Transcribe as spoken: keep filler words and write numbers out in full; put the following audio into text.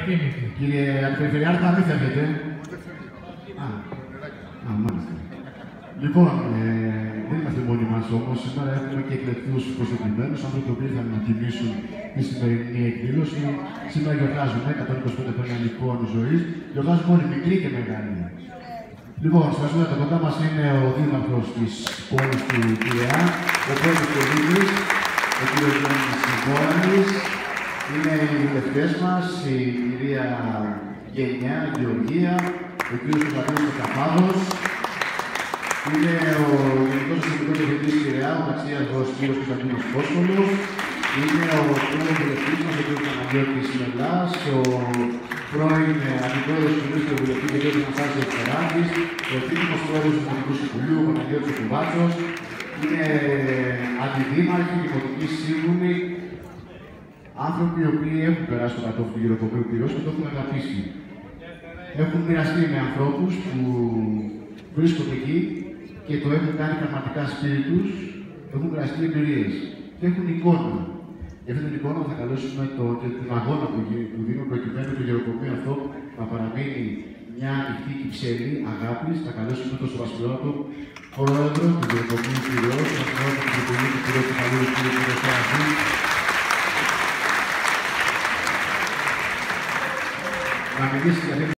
ανεκτήμητη. Κύριε Αντιπεριφερειάρχα, μην φεύγετε. Α, α, μάλιστα. Λοιπόν, ε, δεν είμαστε μόνοι μας όμως. Σήμερα έχουμε και εκλεκτούς προσκεκλημένους, άνθρωποι που ήρθαν να τιμήσουν τη σημερινή εκδήλωση. Σήμερα γιορτάζουμε εκατόν είκοσι πέντε χρόνια λοιπόν ζωής. Γιορτάζουμε όλοι, μικροί και μεγάλοι. Λοιπόν, σας λέω, το κοντά μας είναι ο δήμαρχος της πόλης του Πειραιά, ο πρώτος πολίτης, ο κ. Γιάννης Βόρανης. Είναι οι βουλευτές μας, η κυρία Γενιά Γεωργία, ο κ. Κωνσταντίνος Καφάδος. Είναι ο Γενικός Αστυνομικός Διευθυντής Πειραιά, ο ταξίαρχος κ. Κωνσταντίνος Κόσκολος. Είναι ο πρώην βουλευτής μας, ο κ. Παναγιώτης Μελάς, ο πρώην αντιπρόεδρος του Κοινοβουλίου Βουλευτή, ο κ. Αναστάσιος Περάκης, ο επίτιμος πρόεδρος του Δημοτικού Συμβουλίου, ο Παναγιώτης Κουβάτσος. Είναι αντιδήμαρχοι, δημοτικοί σύμβουλοι, άνθρωποι οι οποίοι έχουν περάσει το κατόφλι του γεροκομείου Πειραιώς και το έχουν αγαπήσει. Έχουν μοιραστεί με ανθρώπους που βρίσκονται εκεί και το έχουν κάνει πραγματικά σπίτι τους, έχουν μοιραστεί εμπειρίες και έχουν εικόνα. Για αυτή την εικόνα θα καλέσουμε το, την αγώνα που, που δίνουν προκειμένου το γεροκομείο αυτό να παραμείνει μια ανοιχτή κυψέλη αγάπης. Θα καλέσουμε τον σεβασμιότατο πρόεδρο του γεροκομείου Πειραιώς, τον σεβασμιότατο του γεροκομείου του Πειραιώς, τον κ. Κωνσταντίνο να μιλήσει για